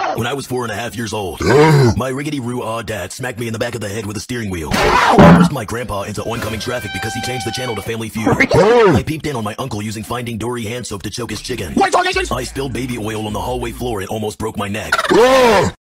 When I was 4.5 years old, my riggedy-roo-ah dad smacked me in the back of the head with a steering wheel. I pushed my grandpa into oncoming traffic because he changed the channel to Family Feud. I peeped in on my uncle using Finding Dory hand soap to choke his chicken. I spilled baby oil on the hallway floor and almost broke my neck.